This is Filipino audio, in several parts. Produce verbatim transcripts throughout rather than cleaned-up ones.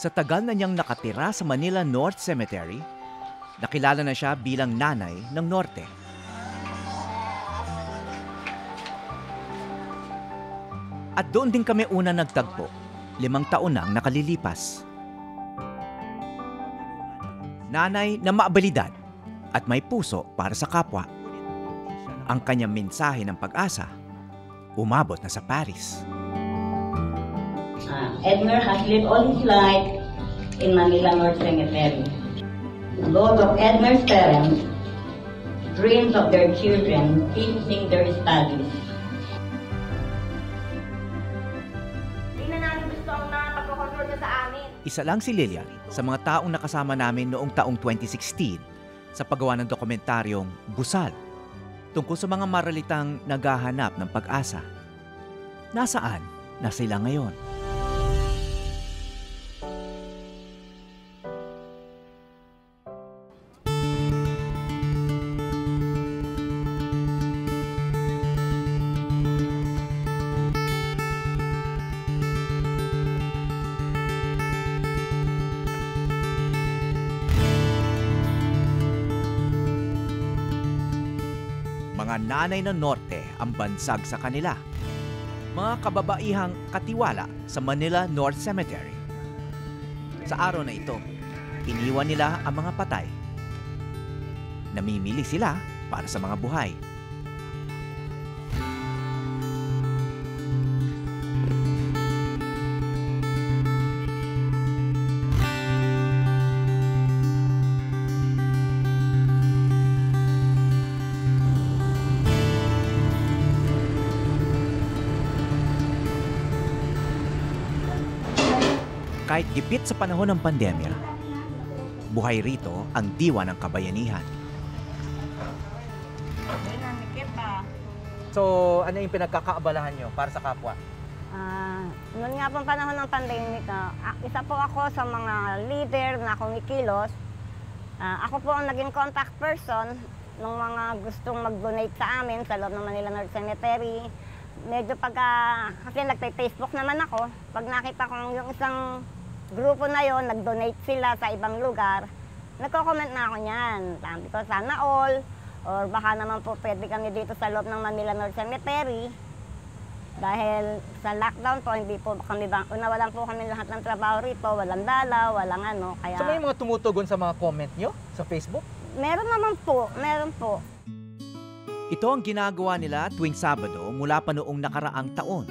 Sa tagal na niyang nakatira sa Manila North Cemetery, nakilala na siya bilang Nanay ng Norte. At doon din kami una nagtagpo, limang taon nang nakalilipas. Nanay na maabalidad at may puso para sa kapwa. Ang kanyang mensahe ng pag-asa, umabot na sa Paris. Uh, Edmer has lived all his life in Manila North Cemetery. Both of Edmer's parents dreams of their children finishing their studies. Isa lang si Lilian sa mga taong nakasama namin noong taong twenty sixteen sa paggawa ng dokumentaryong Busal tungkol sa mga maralitang naghahanap ng pag-asa. Nasaan na sila ngayon? Mga nanay ng Norte ang bansag sa kanila. Mga kababaihang katiwala sa Manila North Cemetery. Sa araw na ito, iniwan nila ang mga patay. Namimili sila para sa mga buhay. Kahit gipit sa panahon ng pandemya, buhay rito ang diwa ng kabayanihan. So, ano yung pinagkakaabalahan nyo para sa kapwa? Uh, noon nga pong panahon ng pandemic, uh, isa po ako sa mga leader na kumikilos. Uh, ako po ang naging contact person ng mga gustong mag-donate sa amin sa loob ng Manila North Cemetery. Medyo pagka, kasi nagpe-Facebook naman ako, pag nakita ko yung isang grupo na yon, nag-donate sila sa ibang lugar, nagko-comment na ako niyan. Sabi ko, sana all, or baka naman po pwede kami dito sa loob ng Manila North Cemetery. Dahil sa lockdown po, hindi po kami, unawalan po kami lahat ng trabaho rito, walang dala, walang ano. Kaya... So may mga tumutugon sa mga comment nyo sa Facebook? Meron naman po, meron po. Ito ang ginagawa nila tuwing Sabado mula pa noong nakaraang taon.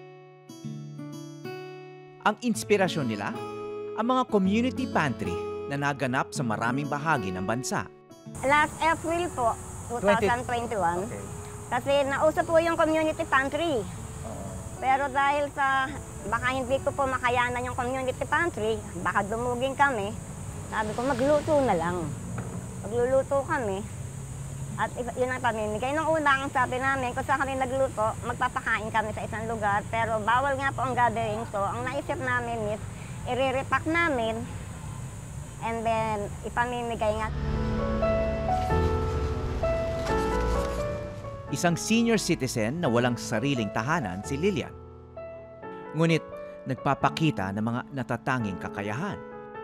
Ang inspirasyon nila, ang mga community pantry na naganap sa maraming bahagi ng bansa. Last April po, twenty twenty-one, okay. Kasi nauso po yung community pantry. Pero dahil sa, baka hindi ko po makayanan yung community pantry, baka dumugin kami, sabi ko magluto na lang. Magluluto kami. At yun ang pamimigay. Nung una, ang sabi namin, kung saan kami nagluto, magpapakain kami sa isang lugar. Pero bawal nga po ang gathering. So, ang naisip namin is, i-repack namin and then ipamimigay nga. Isang senior citizen na walang sariling tahanan si Lilian. Ngunit nagpapakita ng mga natatanging kakayahan.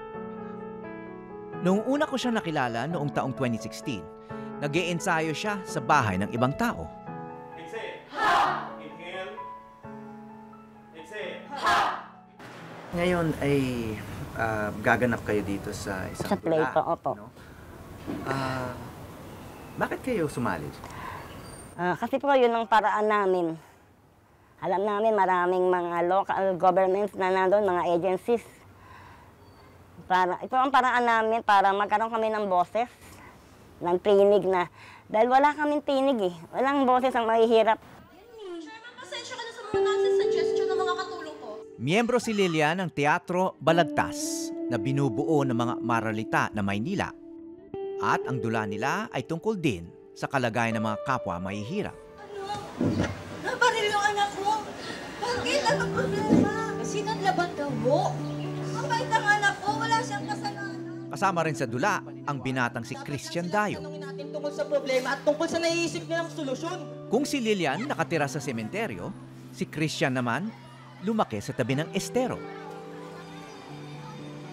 Noong una ko siya nakilala noong taong twenty sixteen, nag-iensayo siya sa bahay ng ibang tao. Exhale. Ha! Inhale. Exhale. Ha! Ngayon ay uh, gaganap kayo dito sa isang Sa play po, opo. No? Uh, bakit kayo sumali? Uh, kasi po yun ang paraan namin. Alam namin maraming mga local governments na nandun, mga agencies. Para, ito ang paraan namin para magkaroon kami ng boses. Ng tinig na, dahil wala kaming tinig eh. Walang boses ang mahihirap. Chairman, pasensya ka na sa mga nasa-suggestion ng mga katulong ko. Miyembro si Lilian ng Teatro Balagtas na binubuo ng mga maralita na Maynila. At ang dula nila ay tungkol din sa kalagayan ng mga kapwa mahihirap. Ano? Nabaril yung anak mo? Bakit? Anong problema? Kasi naglaban daw mo. Mabait ang anak ko, wala siyang kasalanan. Kasama rin sa dula ang binatang si Christian Dayo. Tanungin natin tungkol sa problema at tungkol sa naiisip nilang solusyon. Kung si Lilian nakatira sa sementeryo, si Christian naman lumaki sa tabi ng estero.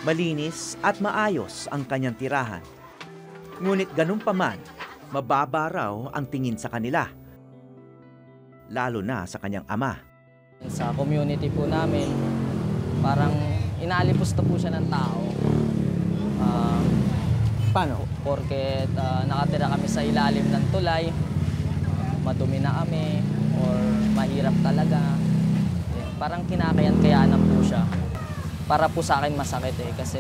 Malinis at maayos ang kanyang tirahan. Ngunit ganun pa man, mababa raw ang tingin sa kanila. Lalo na sa kanyang ama. Sa community po namin, parang inaalipos na po siya ng tao. Uh, Paano? Porket uh, nakatira kami sa ilalim ng tulay, madumi na kami, or mahirap talaga. Parang kinakayan-kayanan po siya. Para po sa akin masakit eh, kasi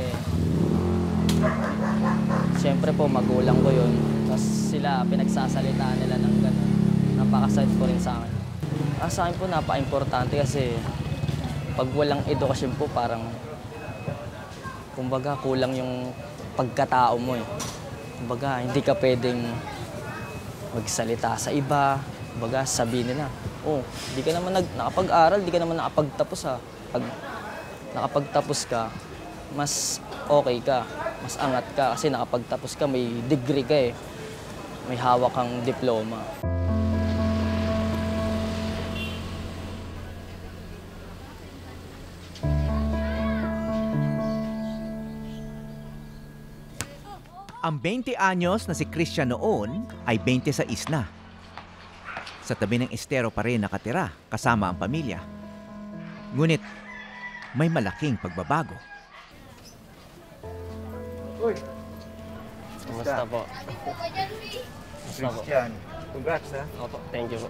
siyempre po magulang ko yun. Tapos sila, pinagsasalitaan nila ng gano'n. Napakasakit po rin sa akin. Ah, sa akin po napaka-importante kasi pag walang edukasyon po parang kumbaga kulang yung pagkatao mo eh. Kumbaga hindi ka pwedeng magsalita sa iba. Kumbaga sabihin nila, oh, di ka naman nag nakapag-aral, di ka naman nakapagtapos ha. Pag nakapagtapos ka, mas okay ka, mas angat ka kasi nakapagtapos ka, may degree ka eh. May hawak kang diploma. Ang twenty anyos na si Christian noon ay twenty-sais na. Sa tabi ng estero pa rin nakatira kasama ang pamilya. Ngunit may malaking pagbabago. Uy! Kumusta po? Kumusta po? Christian, congrats ha. Opo, thank you po.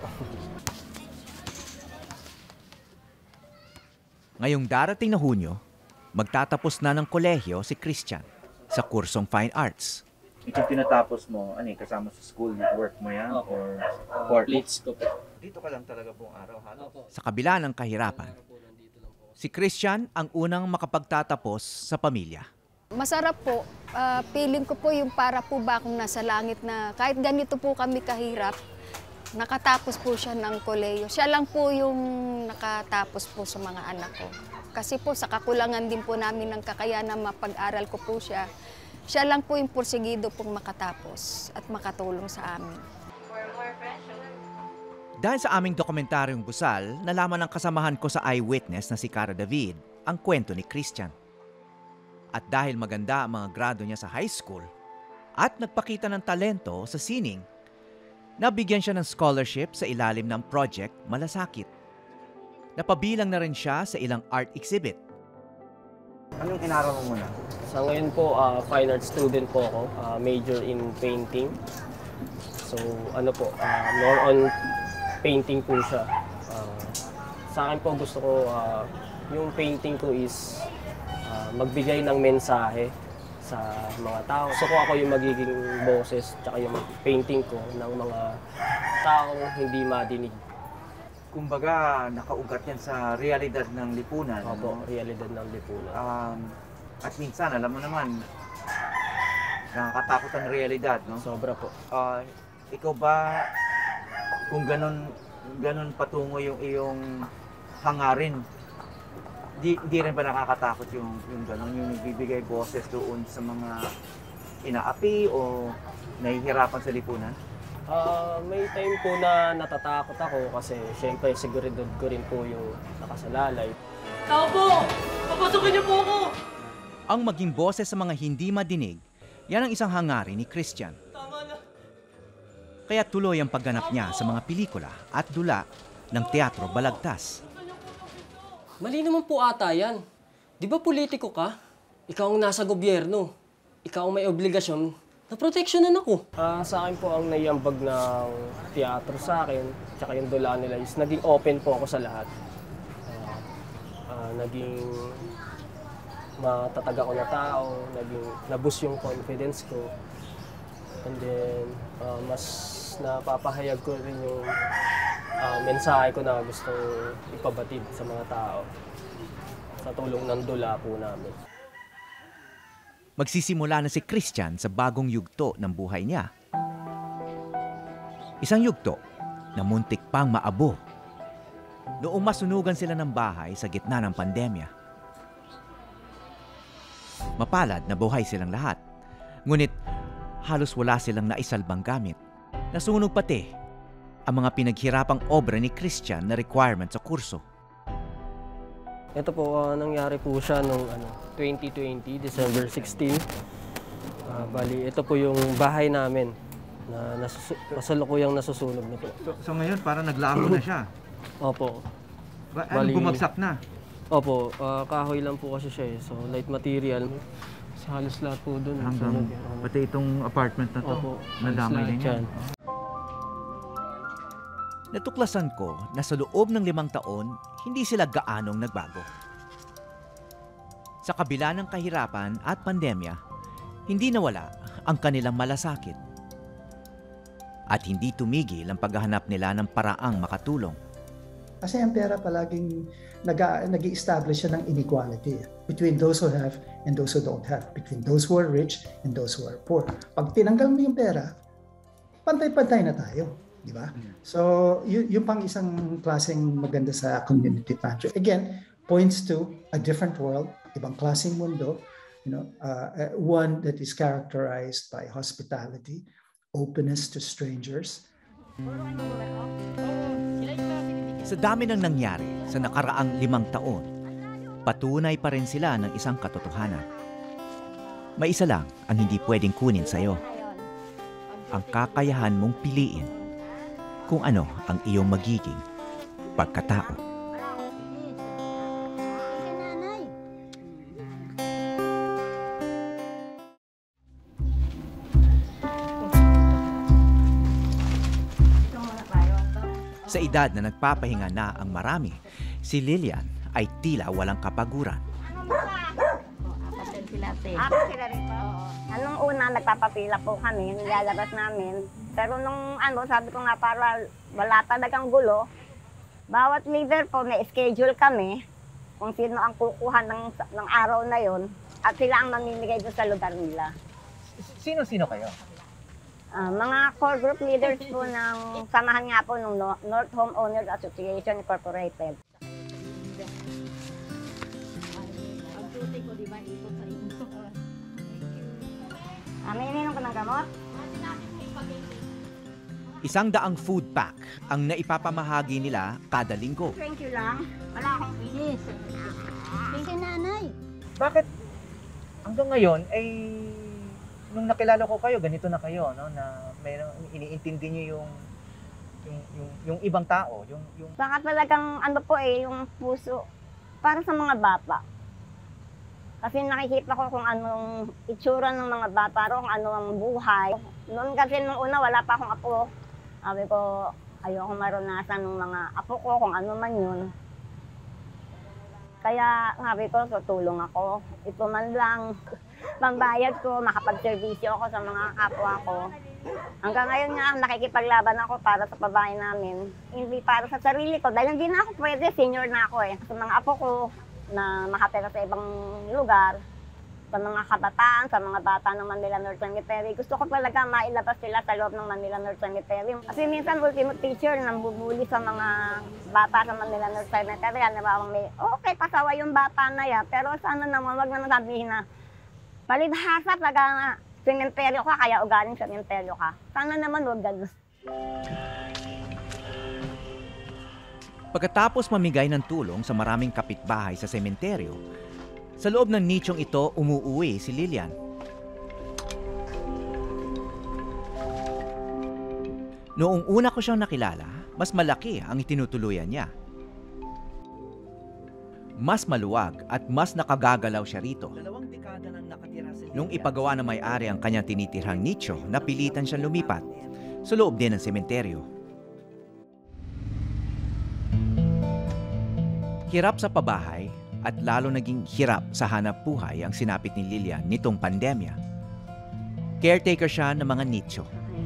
Ngayong darating na Hunyo, magtatapos na ng kolehiyo si Christian sa kursong Fine Arts. Ito tinatapos mo, ano eh, kasama sa school work mo yan? Or work? Plates ko po. Dito ka lang talaga buong araw, halos. Sa kabila ng kahirapan, si Christian ang unang makapagtatapos sa pamilya. Masarap po. Uh, feeling ko po yung para po ba akong nasa langit na kahit ganito po kami kahirap, nakatapos po siya ng kolehiyo. Siya lang po yung nakatapos po sa mga anak ko. Kasi po sa kakulangan din po namin ng kakayanan mapag-aral ko po siya. Siya lang po yung porsigido pong makatapos at makatulong sa amin. Dahil sa aming dokumentaryong Busal, nalaman ng kasamahan ko sa eyewitness na si Cara David ang kwento ni Christian. At dahil maganda ang mga grado niya sa high school at nagpakita ng talento sa sining, nabigyan siya ng scholarship sa ilalim ng Project Malasakit. Napabilang na rin siya sa ilang art exhibit. Anong inaral mo muna? Sa ngayon po, uh, fine art student po ako, uh, major in painting. So ano po, uh, more on painting po siya. Uh, sa akin po gusto ko, uh, yung painting ko is uh, magbigay ng mensahe sa mga tao. Gusto ko ako yung magiging boses tsaka yung painting ko ng mga taong hindi madinig. Kumbaga, nakaugat yan sa realidad ng lipunan. Opo, ano? realidad ng lipunan. Um, at minsan, alam mo naman, nakakatakot ang realidad, no? Sobra po. Uh, ikaw ba, kung ganun, ganun patungo yung iyong hangarin, di, di rin ba nakakatakot yung, yung ganun, yung nagbibigay boses doon sa mga inaapi o nahihirapan sa lipunan? Uh, may time po na natatakot ako kasi syempre seguridad ko rin po yung nakasalalay. Tao po! Papasukin niyo po ako! Ang maging boses sa mga hindi madinig, yan ang isang hangarin ni Christian. Tama na! Kaya tuloy ang pagganap niya sa mga pelikula at dula ng teatro balagtas. Mali naman po ata yan. Di ba politiko ka? Ikaw ang nasa gobyerno. Ikaw ang may obligasyon. Naproteksyonan ako. Uh, sa akin po ang naiambag ng teatro sa akin, tsaka yung dula nila is naging open po ako sa lahat. Uh, uh, naging matatag ako na tao, naging naboost yung confidence ko. And then, uh, mas napapahayag ko rin yung uh, mensahe ko na gusto ipabatid sa mga tao sa tulong ng dula po namin. Magsisimula na si Christian sa bagong yugto ng buhay niya. Isang yugto na muntik pang maabo noong masunugan sila ng bahay sa gitna ng pandemya. Mapalad na buhay silang lahat, ngunit halos wala silang naisalbang gamit. Nasunog pati ang mga pinaghirapang obra ni Christian na requirement sa kurso. Ito po, uh, nangyari po siya noong ano, twenty twenty, December sixteenth. Uh, bali, ito po yung bahay namin na nasus- kasalukuyang nasusunog na po. So, so ngayon, parang naglago na siya. Opo. Ba- ano, bumagsak na? Opo, uh, kahoy lang po kasi siya eh. So, light material. Sa halos lahat po doon. Hanggang, pati itong apartment na to, Opo, nadamay na niya. Natuklasan ko na sa loob ng limang taon, hindi sila gaanong nagbago. Sa kabila ng kahirapan at pandemya, hindi nawala ang kanilang malasakit. At hindi tumigil ang paghahanap nila ng paraang makatulong. Kasi ang pera palaging nag-i-establish siya ng inequality between those who have and those who don't have, between those who are rich and those who are poor. Pag tinanggal mo yung pera, pantay-pantay na tayo. Di ba? So, yun, yun pang isang klaseng maganda sa community pantry. Again, points to a different world, ibang klaseng mundo, you know, uh, one that is characterized by hospitality, openness to strangers. Sa dami ng nangyari sa nakaraang limang taon, patunay pa rin sila ng isang katotohanan. May isa lang ang hindi pwedeng kunin sa'yo. Ang kakayahan mong piliin kung ano ang iyong magiging pagkatao. Sa edad na nagpapahinga na ang marami, si Lilian ay tila walang kapaguran. Apat sila rin po. Anong una, nagpapapila po kami, nilalabas namin. Pero nung ano, sabi ko nga para wala talagang gulo, bawat leader po may schedule kami kung sino ang kukuha ng, ng araw na yon at sila ang mamimigay doon sa lugar nila. Sino-sino kayo? Uh, mga core group leaders po ng samahan nga po ng North Home Owners Association Incorporated. Ah, may ininom ko ng gamot? Isang daang food pack ang naipapamahagi nila kada linggo. Thank you lang. Wala akong finish. Thank you, Nanay. Bakit hanggang ngayon ay nung nakilala ko kayo, ganito na kayo, no? Na mayroong iniintindi niyo yung yung yung, yung ibang tao, yung yung Baka talagang ano po eh, yung puso para sa mga bata. Kasi nakikita ko kung anong itsura ng mga bata, kung ano ang buhay. Noon kasi nung una wala pa akong apo. Sabi ko, ayoko maranasan ng mga apo ko kung ano man yun. Kaya sabi ko, tutulong ako. Ito man lang, pambayad ko, makapag-servisyo ako sa mga kapwa ko. Hanggang ngayon nga, nakikipaglaban ako para sa pabahay namin. Hindi para sa sarili ko, dahil hindi na ako pwede, senior na ako eh. Sa mga apo ko, na makatira sa ibang lugar, sa mga kabataan, sa mga bata ng Manila North Cemetery. Gusto ko talaga mailabas sila sa loob ng Manila North Cemetery. Kasi minsan, ultimate teacher, nambubuli sa mga bata sa Manila North Cemetery. Ano ba, may, okay, pasawa yung bata na yan, pero sana naman, wag na sabihin na, palibhasa, taga nga, sementeryo ka, kaya ugaling sementeryo ka. Sana naman, wag ganun. Pagkatapos mamigay ng tulong sa maraming kapitbahay sa sementeryo, sa loob ng nichong ito umuuwi si Lilian. Noong una ko siyang nakilala, mas malaki ang itinutuluyan niya. Mas maluwag at mas nakagagalaw siya rito. Nung ipagawa na may-ari ang kanyang tinitirhang nicho, napilitan siyang lumipat sa loob din ng sementeryo. Hirap sa pabahay at lalo naging hirap sa hanap buhay ang sinapit ni Lilian nitong pandemya. Caretaker siya ng mga nicho.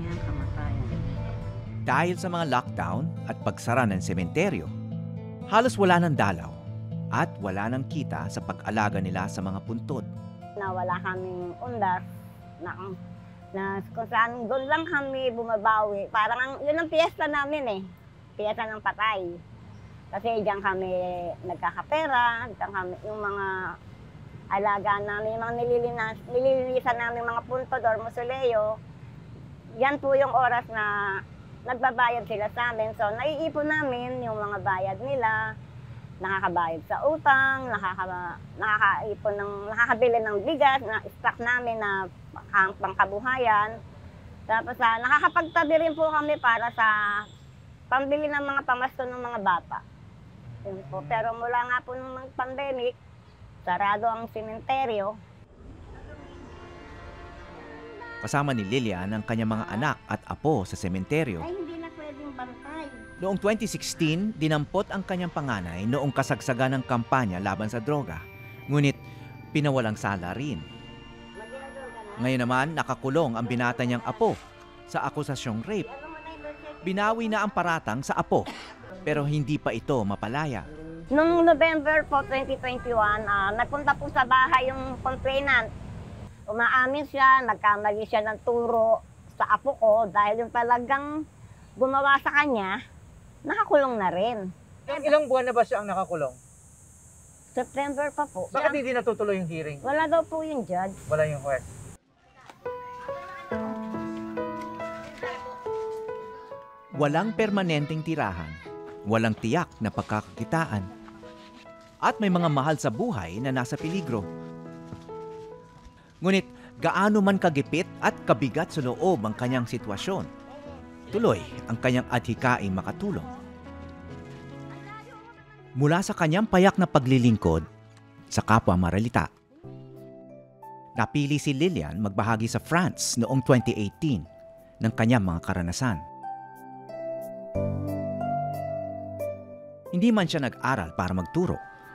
Dahil sa mga lockdown at pagsara ng sementeryo, halos wala ng dalaw at wala ng kita sa pag-alaga nila sa mga puntod. Na wala kaming undar, na, na kung saan doon lang kami bumabawi. Parang ang, yun ang piyesta namin eh, piyesta ng patay. Kasi diyan kami nagkakapera, diyan kami, yung mga alaga namin, yung mga nililinas, nililinisan namin mga puntod or mausoleo, yan po yung oras na nagbabayad sila sa amin. So, naiipon namin yung mga bayad nila. nakakabayad sa utang, nakaka, nakakaipon ng, nakakabili ng bigas, na stock namin na pang, pangkabuhayan. Tapos uh, nakakapagtabi rin po kami para sa pambili ng mga pamasko ng mga bata. Yun po. Pero mula nga po ng pandemic, sarado ang sementeryo. Kasama ni Lilian ang kanyang mga anak at apo sa sementeryo. Ay, hindi na pwedeng bantay. Noong twenty sixteen, dinampot ang kanyang panganay noong kasagsagan ng kampanya laban sa droga. Ngunit pinawalang sala rin. Ngayon naman, nakakulong ang binata niyang apo sa akusasyong rape. Binawi na ang paratang sa apo, pero hindi pa ito mapalaya. Noong November po twenty twenty-one, uh, nagpunta po sa bahay yung complainant. Umaamin siya, nagkamali siya ng turo sa apo ko dahil yung talagang gumawa sa kanya, nakakulong na rin. Ilang buwan na ba siya ang nakakulong? September pa po. Bakit hindi natutuloy yung hearing? Wala daw po yung judge. Wala yung juez. Walang permanenteng tirahan, walang tiyak na pagkakakitaan, at may mga mahal sa buhay na nasa peligro. Ngunit gaano man kagipit at kabigat sa loob ang kanyang sitwasyon, tuloy ang kanyang adhikaing makatulong. Mula sa kanyang payak na paglilingkod sa kapwa maralita, napili si Lilian magbahagi sa France noong twenty eighteen ng kanyang mga karanasan. Hindi man siya nag-aral para magturo.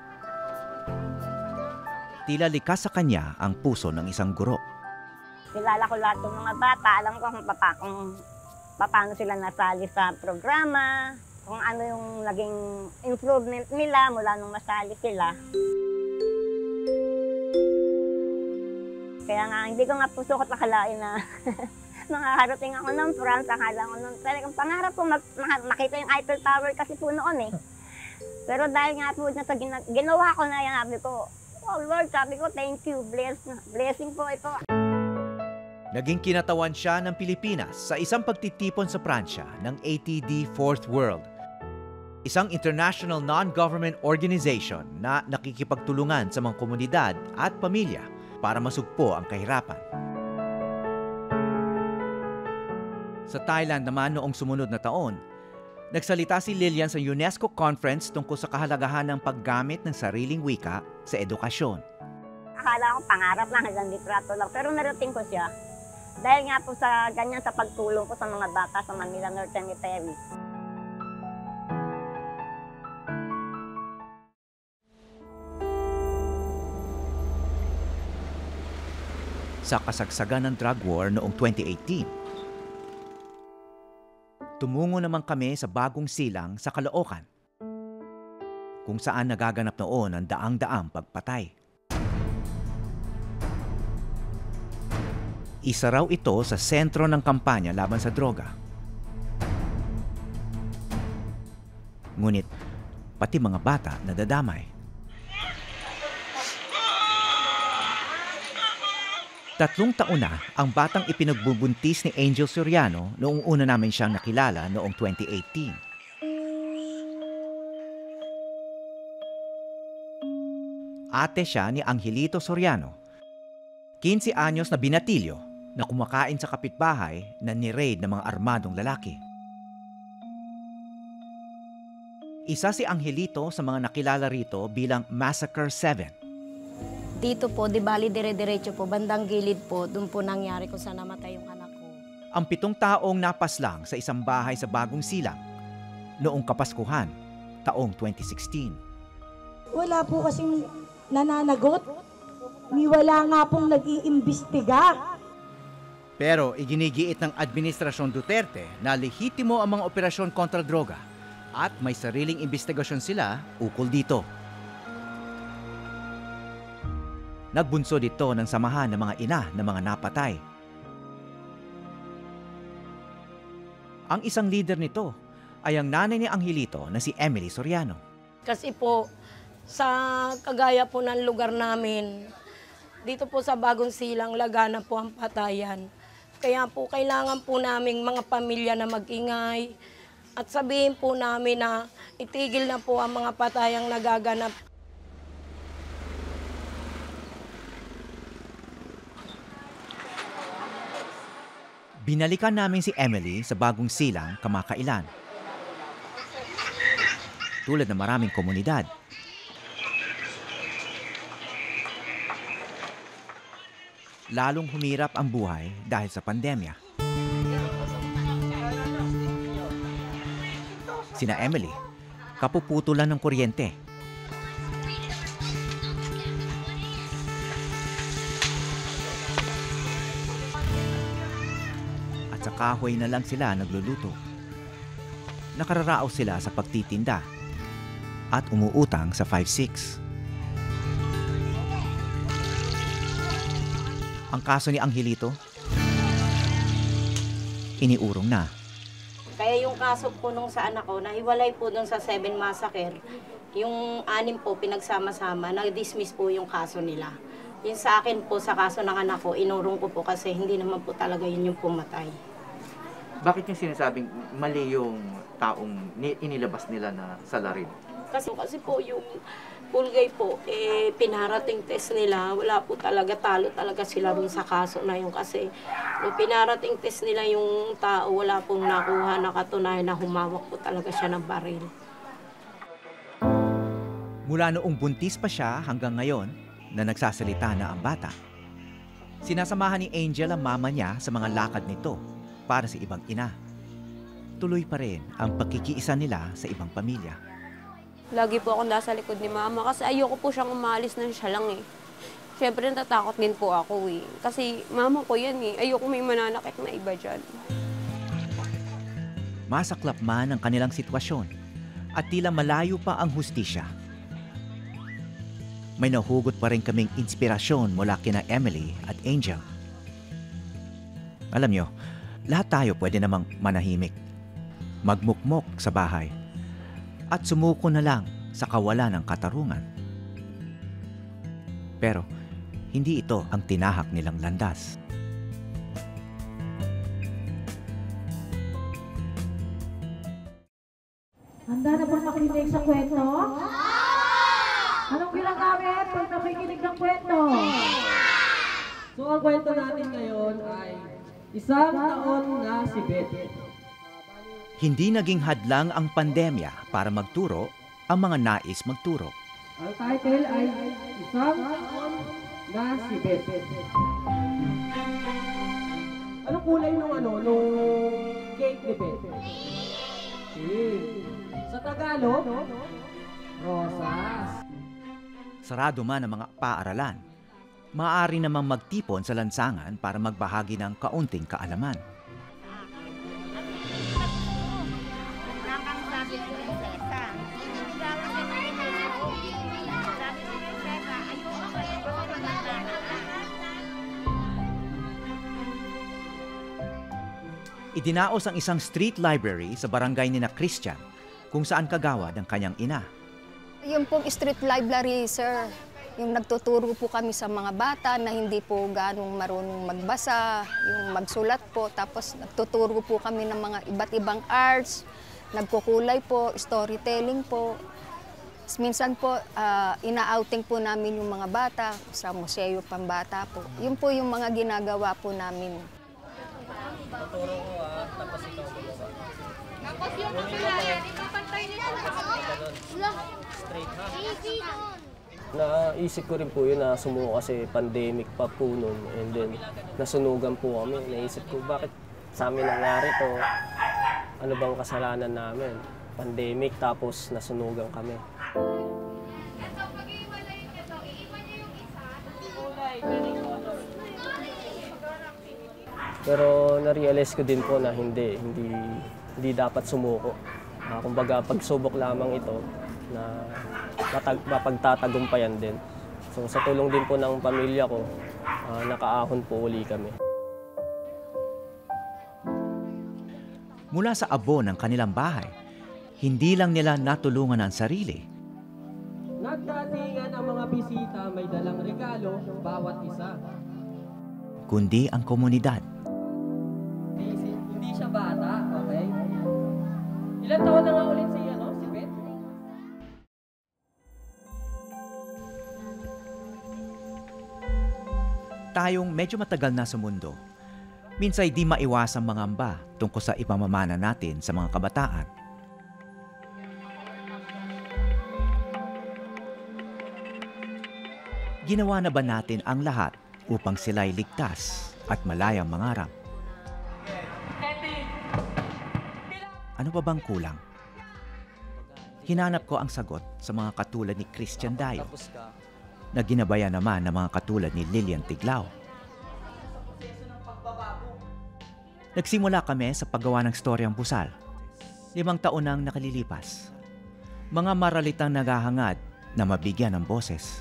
Tila likas sa kanya ang puso ng isang guro. Kilala ko lahat ng mga bata, alam ko kung, papa, kung paano sila nasali sa programa, kung ano yung naging improvement nila mula nung masali sila. Kaya nga, hindi ko nga puso ko akalain na nakakarating ako ng France. Akala ko nung talagang pangarap ko mag, makita yung Eiffel Tower kasi po noon eh. Pero dahil nga po na sa gina, ginawa ko na yan, sabi ko, oh Lord, sabi ko, thank you, bless, blessing po ito. Naging kinatawan siya ng Pilipinas sa isang pagtitipon sa Pransya ng A T D Fourth World, isang international non-government organization na nakikipagtulungan sa mga komunidad at pamilya para masugpo ang kahirapan. Sa Thailand naman noong sumunod na taon, nagsalita si Lilian sa UNESCO conference tungkol sa kahalagahan ng paggamit ng sariling wika sa edukasyon. Akala ko pangarap lang, hanggang litrato lang, pero narating ko siya. Dahil nga po sa ganyan sa pagtulong ko sa mga bata sa Manila North Cemetery. Sa kasagsagan ng drug war noong twenty eighteen, tumungo naman kami sa bagong silang sa Caloocan, kung saan nagaganap noon ang daang-daang pagpatay. Isa raw ito sa sentro ng kampanya laban sa droga. Ngunit pati mga bata nadadamay. Tatlong taon na ang batang ipinagbubuntis ni Angel Soriano noong una namin siyang nakilala noong twenty eighteen. Ate siya ni Angelito Soriano, quince anyos na binatilyo na kumakain sa kapitbahay na ni-raid ng mga armadong lalaki. Isa si Angelito sa mga nakilala rito bilang Massacre seven. Dito po, di bali dire-diretso po, bandang gilid po, doon po nangyari kung saan namatay yung anak ko. Ang pitong taong napaslang sa isang bahay sa Bagong Silang noong Kapaskuhan, taong twenty sixteen. Wala po kasing nananagot, ni wala nga pong nag-iimbestiga. Pero iginigiit ng Administrasyon Duterte na lehitimo ang mga operasyon kontra droga at may sariling investigasyon sila ukol dito. Nagbunsod ito ng samahan ng mga ina ng mga napatay. Ang isang leader nito ay ang nanay ni Angelito na si Emily Soriano. Kasi po, sa kagaya po ng lugar namin, dito po sa Bagong Silang, lagana po ang patayan. Kaya po, kailangan po naming mga pamilya na mag-ingay, At sabihin po namin na itigil na po ang mga patayang nagaganap. Binalikan namin si Emily sa bagong silang kamakailan. Tulad ng maraming komunidad. Lalong humirap ang buhay dahil sa pandemya. Sina Emily, kapuputulan ng kuryente. At sa kahoy na lang sila nagluluto. Nakararaos sila sa pagtitinda at umuutang sa five six. Ang kaso ni Angelito, iniurong na. Kaya yung kaso po nung sa anak ko, nahiwalay po dun sa seven massacre. Yung anim po, pinagsama-sama, nag-dismiss po yung kaso nila. Yung sa akin po, sa kaso ng anak ko, inurong ko po kasi hindi naman po talaga yun yung pumatay. Bakit yung sinasabing mali yung taong inilabas nila na salarin? Kasi, kasi po yung pulgay po, eh, pinarating test nila, wala po talaga, talo talaga sila rin sa kaso na yun. Kasi nung pinarating test nila yung tao, wala pong nakuha na katunayan na humawak po talaga siya ng baril. Mula noong buntis pa siya hanggang ngayon na nagsasalita na ang bata. Sinasamahan ni Angel ang mama niya sa mga lakad nito para sa ibang ina. Tuloy pa rin ang pagkikiisa nila sa ibang pamilya. Lagi po akong nasa likod ni mama kasi ayoko po siyang umalis na siya lang eh. Siyempre natatakot din po ako eh. Kasi mama ko yan eh. Ayoko may mananakit na iba dyan. Masaklap man ang kanilang sitwasyon at tila malayo pa ang hustisya. May nahugot pa rin kaming inspirasyon mula kina Emily at Angel. Alam nyo, lahat tayo pwede namang manahimik, magmukmok sa bahay, at sumuko na lang sa kawalan ng katarungan. Pero hindi ito ang tinahak nilang landas. Handa na bang makinig sa kwento? Anong ginagamit pag nakikinig ng kwento? So ang kwento natin ngayon ay isang taon na si Beth. Hindi naging hadlang ang pandemya para magturo ang mga nais magturo. Ang title ay Isang Taon na si Beth. Anong kulay nung ano, nung cake ni Beth? Pink. Sa Tagalog, rosas. Sarado man ang mga paaralan, maaari namang magtipon sa lansangan para magbahagi ng kaunting kaalaman. Idinaos ang isang street library sa barangay ni na Christian kung saan kagawad ang kanyang ina. Yung pong street library, sir, yung nagtuturo po kami sa mga bata na hindi po ganong marunong magbasa, yung magsulat po, tapos nagtuturo po kami ng mga iba't ibang arts, nagkukulay po, storytelling po. Minsan po, uh, ina-outing po namin yung mga bata sa museo pambata po. Yun po yung mga ginagawa po namin. Tuturo ko ah, tapos ikaw gumawa. Tapos yung mga ipapantay nito. Straight ha? Naisip ko rin po yun na sumuko kasi pandemic pa po nun. And then, nasunugan po kami. Naisip ko, bakit sa amin nangyari to? Ano bang kasalanan namin? Pandemic tapos nasunugan kami. Pero na-realize ko din po na hindi, hindi, hindi dapat sumuko. Uh, kumbaga, pagsubok lamang ito na matag, mapagtatagumpayan din. So sa tulong din po ng pamilya ko, uh, nakaahon po uli kami. Mula sa abo ng kanilang bahay, hindi lang nila natulungan ang sarili. Nagdatingan ang mga bisita, may dalang regalo, bawat isa. Kundi ang komunidad. Hindi siya bata, okay? Ilan taon na nga ulit si, ano, si Beth? Tayong medyo matagal na sa mundo, minsay di maiwasang mangamba tungkol sa ipamamana natin sa mga kabataan. Ginawa na ba natin ang lahat upang sila'y ligtas at malayang mangarap? Ano pa bang kulang? Hinanap ko ang sagot sa mga katulad ni Christian Dayo, na ginabayan naman ng mga katulad ni Lilian Tiglao. Nagsimula kami sa paggawa ng storyang Busal. Limang taon nang nakalilipas. Mga maralitang naghahangad na mabigyan ng boses.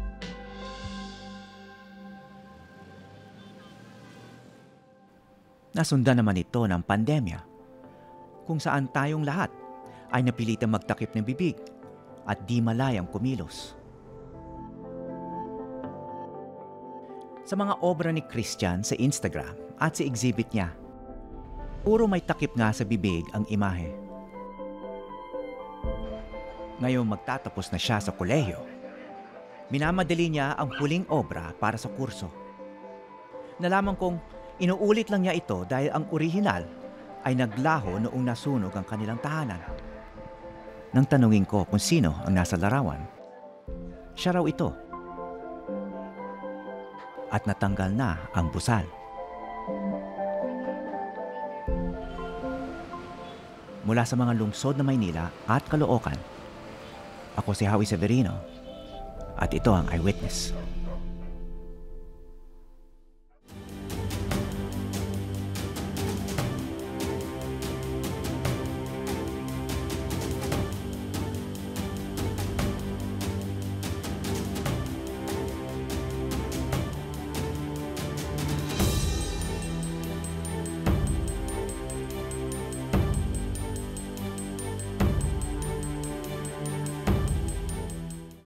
Nasundan naman ito ng pandemya, kung saan tayong lahat ay napilitang magtakip ng bibig at di malayang kumilos. Sa mga obra ni Christian sa Instagram at sa exhibit niya, puro may takip nga sa bibig ang imahe. Ngayon magtatapos na siya sa kolehiyo. Minamadali niya ang huling obra para sa kurso. Nalaman kong inuulit lang niya ito dahil ang orihinal ay naglaho noong nasunog ang kanilang tahanan. Nang tanungin ko kung sino ang nasa larawan, siya raw ito. At natanggal na ang busal. Mula sa mga lungsod na Maynila at Caloocan, ako si Howie Severino at ito ang Eyewitness.